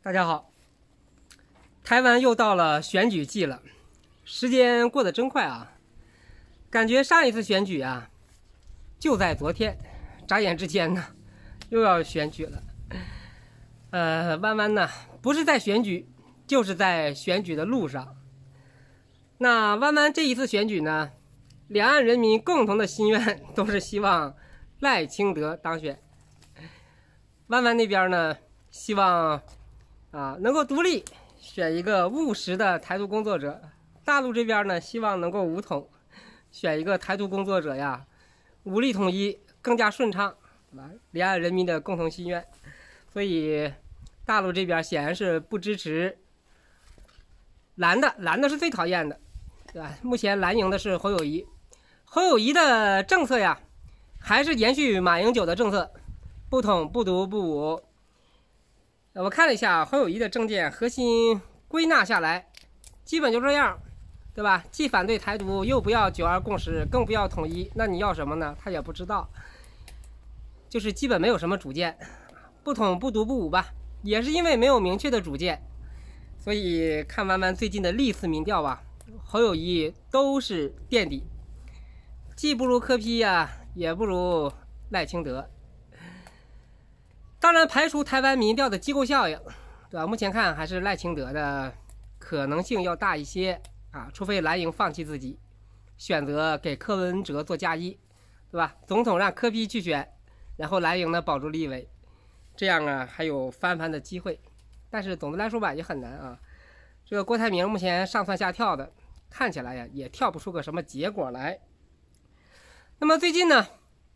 大家好，台湾又到了选举季了，时间过得真快啊！感觉上一次选举啊，就在昨天，眨眼之间呢，又要选举了。弯弯呢，不是在选举，就是在选举的路上。那弯弯这一次选举呢，两岸人民共同的心愿都是希望赖清德当选。弯弯那边呢，希望能够独立选一个务实的台独工作者。大陆这边呢，希望能够武统，选一个台独工作者呀，武力统一更加顺畅，对吧？两岸人民的共同心愿。所以大陆这边显然是不支持蓝的，蓝的是最讨厌的，对吧？目前蓝营的是侯友宜，侯友宜的政策呀，还是延续马英九的政策，不统不独不武。我看了一下侯友宜的政见核心归纳下来，基本就这样，对吧？既反对台独，又不要9·2共识，更不要统一，那你要什么呢？他也不知道，就是基本没有什么主见，不统不独不武吧，也是因为没有明确的主见。所以看弯弯最近的历次民调吧，侯友宜都是垫底，既不如柯 P 呀，也不如赖清德。当然，排除台湾民调的机构效应，对吧？目前看还是赖清德的可能性要大一些啊，除非蓝营放弃自己，选择给柯文哲做嫁衣，对吧？总统让柯 P 去选，然后蓝营呢保住立委，这样啊还有翻盘的机会。但是总的来说吧，也很难啊。这个郭台铭目前上蹿下跳的，看起来呀也跳不出个什么结果来。那么最近呢，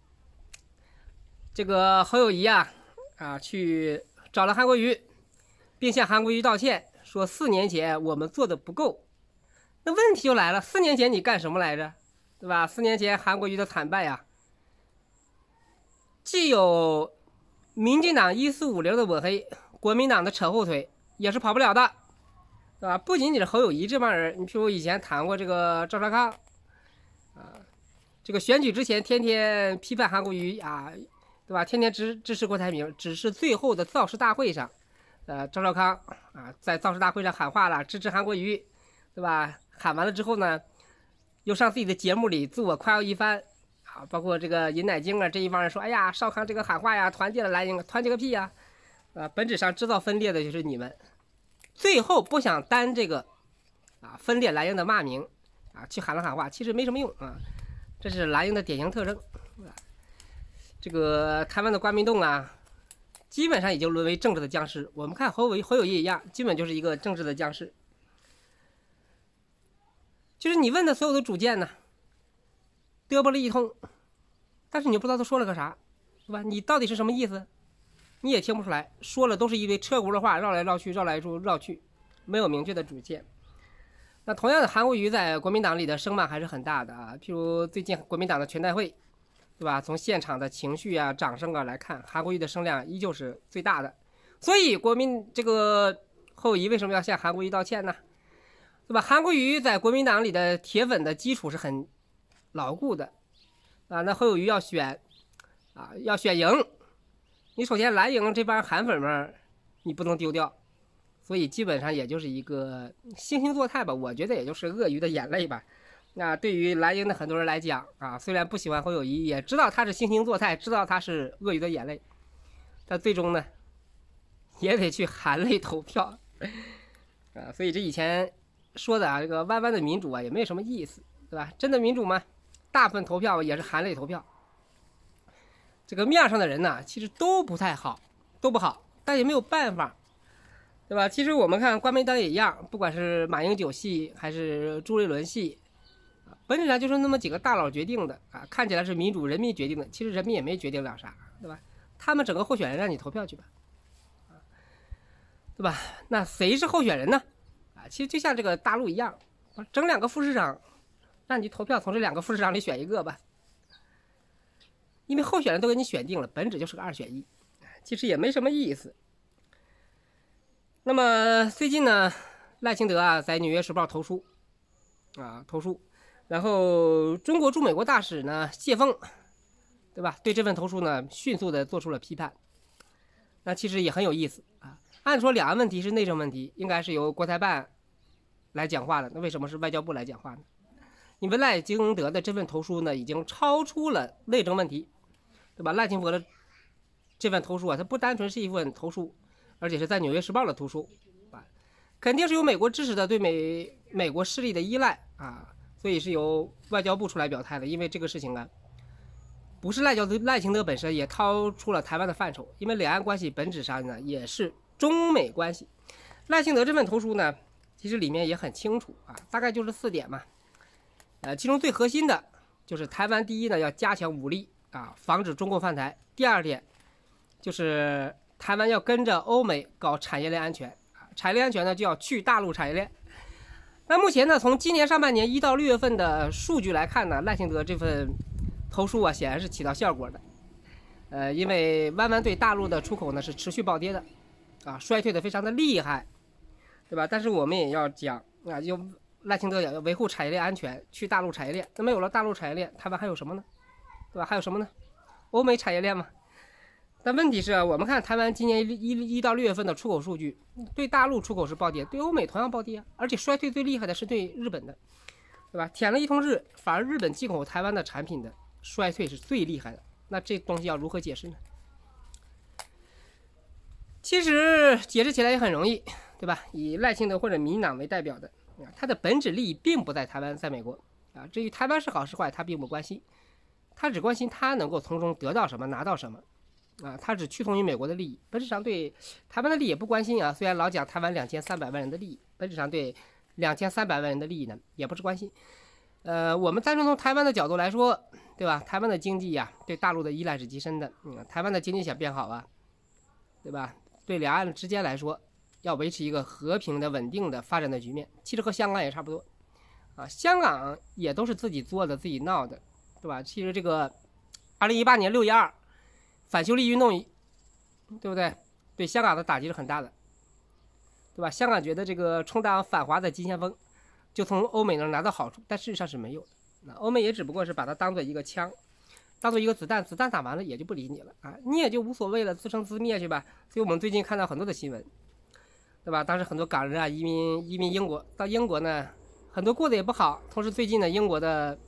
这个侯友宜去找了韩国瑜，并向韩国瑜道歉，说4年前我们做的不够。那问题就来了，4年前你干什么来着，对吧？4年前韩国瑜的惨败呀，既有民进党1450的抹黑，国民党的扯后腿，也是跑不了的，对吧？不仅仅是侯友宜这帮人，你譬如以前谈过这个赵少康这个选举之前天天批判韩国瑜啊，对吧？天天支持郭台铭，只是最后的造势大会上，赵少康在造势大会上喊话了，支持韩国瑜，对吧？喊完了之后呢，又上自己的节目里自我夸耀一番包括这个尹乃菁这一帮人说，哎呀，少康这个喊话呀，团结了蓝营，团结个屁呀！本质上制造分裂的就是你们，最后不想担这个分裂蓝营的骂名去喊了喊话，其实没什么用这是蓝营的典型特征这个台湾的国民党基本上已经沦为政治的僵尸。我们看侯友宜一样，基本就是一个政治的僵尸。就是你问的所有的主见呢，嘚啵了一通，但是你不知道他说了个啥，是吧？你到底是什么意思，你也听不出来，说了都是一堆车轱辘话，绕来绕去，绕来绕去，没有明确的主见。那同样的，韩国瑜在国民党里的声望还是很大的譬如最近国民党的全代会，对吧？从现场的情绪掌声来看，韩国瑜的声量依旧是最大的。所以这个侯友宜为什么要向韩国瑜道歉呢？对吧？韩国瑜在国民党里的铁粉的基础是很牢固的那侯友宜要选赢，你首先蓝营这帮韩粉们你不能丢掉，所以基本上也就是一个惺惺作态吧，我觉得也就是鳄鱼的眼泪吧。那对于蓝营的很多人来讲虽然不喜欢侯友宜，也知道他是惺惺作态，知道他是鳄鱼的眼泪，但最终呢也得去含泪投票所以这以前说的这个弯弯的民主也没有什么意思，对吧？真的民主吗？大部分投票也是含泪投票。这个面上的人呢，其实都不太好，都不好，但也没有办法，对吧？其实我们看国民党也一样，不管是马英九系还是朱立伦系本质上就是那么几个大佬决定的看起来是民主人民决定的，其实人民也没决定了啥，对吧？他们整个候选人让你投票去吧对吧？那谁是候选人呢其实就像这个大陆一样，整2个副市长让你投票，从这2个副市长里选一个吧，因为候选人都给你选定了，本质就是个2选1，其实也没什么意思。那么最近呢，赖清德在《纽约时报》投书然后中国驻美国大使呢谢峰，对吧？对这份投书呢迅速的做出了批判。那其实也很有意思按说两岸问题是内政问题，应该是由国台办来讲话的，那为什么是外交部来讲话呢？因为赖清德的这份投书呢，已经超出了内政问题，对吧？赖清德的这份投书啊，它不单纯是一份投书，而且是在《纽约时报》的投书啊，肯定是由美国支持的对美国势力的依赖啊，所以是由外交部出来表态的。因为这个事情啊，不是赖清德本身也超出了台湾的范畴，因为两岸关系本质上呢也是中美关系。赖清德这份投书呢，其实里面也很清楚啊，大概就是4点嘛。其中最核心的就是台湾第一呢要加强武力啊，防止中共犯台。第二点就是台湾要跟着欧美搞产业链安全啊，产业链安全呢就要去大陆产业链。那目前呢，从今年上半年1到6月份的数据来看呢，赖清德这份投书啊显然是起到效果的。因为湾湾对大陆的出口呢是持续暴跌的啊，衰退的非常的厉害，对吧？但是我们也要讲啊，就赖清德要维护产业链安全，去大陆产业链。那没有了大陆产业链，台湾还有什么呢？对吧？还有什么呢？欧美产业链嘛。但问题是，我们看台湾今年1到6月份的出口数据，对大陆出口是暴跌，对欧美同样暴跌，而且衰退最厉害的是对日本的，对吧？舔了一通日，反而日本进口台湾的产品的衰退是最厉害的。那这东西要如何解释呢？其实解释起来也很容易，对吧？以赖清德或者民进党为代表的，他的本质利益并不在台湾，在美国啊。至于台湾是好是坏，他并不关心，他只关心他能够从中得到什么，拿到什么啊。他只屈从于美国的利益，本质上对台湾的利益也不关心啊。虽然老讲台湾2300万人的利益，本质上对2300万人的利益呢也不是关心。我们单纯从台湾的角度来说，对吧？台湾的经济呀，对大陆的依赖是极深的。台湾的经济想变好啊，对吧？对两岸之间来说，要维持一个和平的、稳定的发展的局面。其实和香港也差不多啊，香港也都是自己作的、自己闹的，对吧？其实这个2018年6月2反修例运动，对不对？对香港的打击是很大的，对吧？香港觉得这个充当反华的急先锋，就从欧美那儿拿到好处，但事实上是没有的。那欧美也只不过是把它当做一个枪，当做一个子弹，子弹打完了也就不理你了啊，你也就无所谓了，自生自灭去吧。所以我们最近看到很多的新闻，对吧？当时很多港人啊移民英国，到英国呢，很多过得也不好。同时最近呢，英国的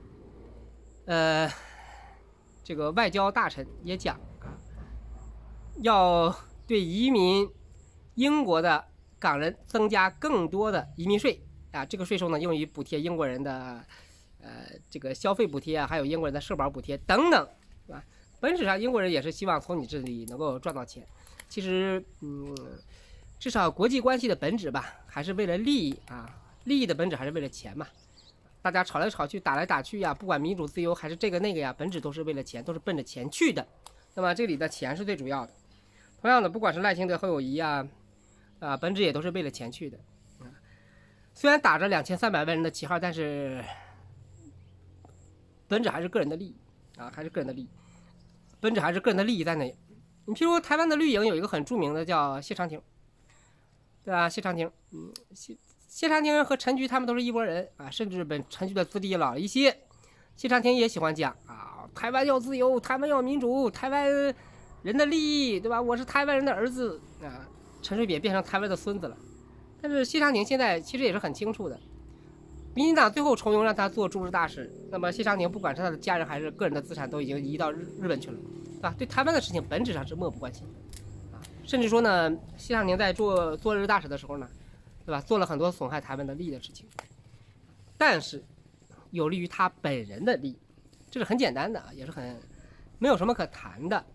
这个外交大臣也讲啊，要对移民英国的港人增加更多的移民税啊，这个税收呢用于补贴英国人的这个消费补贴啊，还有英国人的社保补贴等等，是吧？本质上英国人也是希望从你这里能够赚到钱。其实至少国际关系的本质吧，还是为了利益啊，利益的本质还是为了钱嘛。大家吵来吵去，打来打去呀，不管民主自由还是这个那个呀，本质都是为了钱，都是奔着钱去的。那么这里的钱是最主要的。同样的，不管是赖清德、侯友宜啊，本质也都是为了钱去的。虽然打着2300万人的旗号，但是本质还是个人的利益啊，还是个人的利益，本质还是个人的利益在哪？你譬如台湾的绿营有一个很著名的叫谢长廷，对吧？谢长廷，谢长廷和陈菊他们都是一拨人啊，甚至比陈菊的资历老一些。谢长廷也喜欢讲啊，台湾要自由，台湾要民主，台湾人的利益，对吧？我是台湾人的儿子啊。陈水扁变成台湾的孙子了，但是谢长廷现在其实也是很清楚的。民进党最后重用让他做驻日大使，那么谢长廷不管是他的家人还是个人的资产都已经移到日本去了，啊，对台湾的事情本质上是漠不关心，啊，甚至说呢，谢长廷在做日大使的时候呢，对吧，做了很多损害台湾的利益的事情，但是有利于他本人的利益，这是很简单的，也是很没有什么可谈的。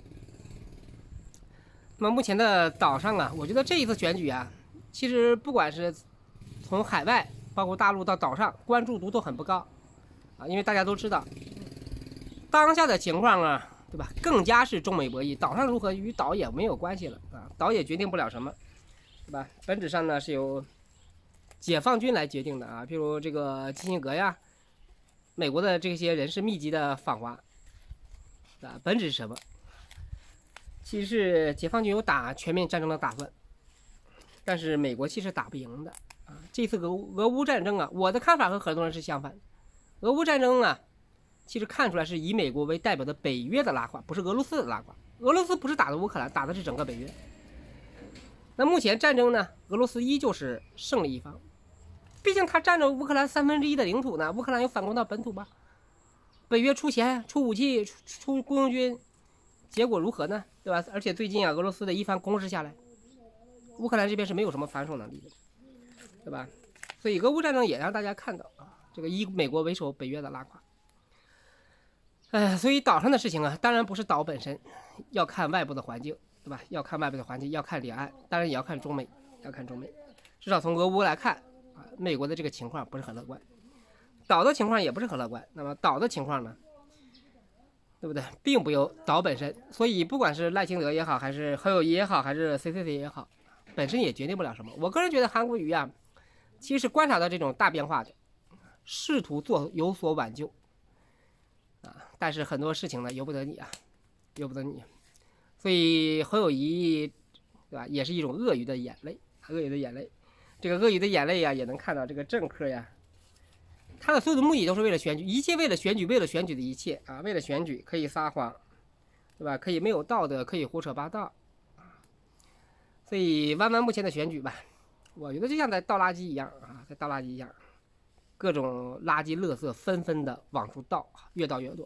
那么目前的岛上啊，我觉得这一次选举啊，其实不管是从海外包括大陆到岛上，关注度都很不高啊，因为大家都知道当下的情况啊，对吧？更加是中美博弈，岛上如何与岛也没有关系了啊，岛也决定不了什么，对吧？本质上呢是由解放军来决定的啊，譬如这个基辛格呀，美国的这些人士密集的访华，啊，本质是什么？其实是解放军有打全面战争的打算，但是美国其实打不赢的啊。这次俄乌战争啊，我的看法和很多人是相反。俄乌战争啊，其实看出来是以美国为代表的北约的拉垮，不是俄罗斯的拉垮。俄罗斯不是打的乌克兰，打的是整个北约。 那目前战争呢，俄罗斯依旧是胜利一方，毕竟他占着乌克兰1/3的领土呢。乌克兰有反攻到本土吧？北约出钱、出武器、出雇佣军，结果如何呢？对吧？而且最近啊，俄罗斯的一番攻势下来，乌克兰这边是没有什么反手能力的，对吧？所以俄乌战争也让大家看到啊，这个以美国为首，北约的拉垮。所以岛上的事情啊，当然不是岛本身，要看外部的环境，对吧？要看外部的环境，要看两岸，当然也要看中美，要看中美。至少从俄乌来看啊，美国的这个情况不是很乐观，岛的情况也不是很乐观。那么岛的情况呢，对不对？并不由岛本身，所以不管是赖清德也好，还是侯友宜也好，还是 CCC 也好，本身也决定不了什么。我个人觉得韩国瑜啊，其实是观察到这种大变化的，试图有所挽救啊，但是很多事情呢由不得你啊，由不得你。所以侯友宜，对吧，也是一种鳄鱼的眼泪，鳄鱼的眼泪。这个鳄鱼的眼泪呀，也能看到这个政客呀，他的所有的目的都是为了选举，一切为了选举，为了选举的一切啊，为了选举可以撒谎，对吧？可以没有道德，可以胡扯八道。所以弯弯目前的选举吧，我觉得就像在倒垃圾一样啊，在倒垃圾一样，各种垃圾垃圾纷纷的往出倒，越倒越多。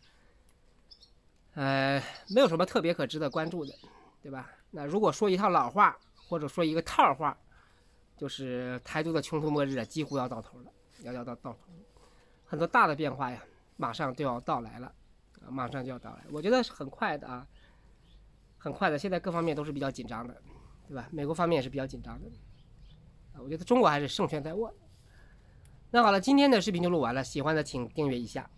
没有什么特别可值得关注的，对吧？那如果说一套老话，或者说一个套话，就是台独的穷途末日啊，几乎要到头了，要到头了。很多大的变化呀，马上就要到来了，马上就要到来。我觉得是很快的啊，很快的。现在各方面都是比较紧张的，对吧？美国方面也是比较紧张的，我觉得中国还是胜券在握。那好了，今天的视频就录完了，喜欢的请订阅一下。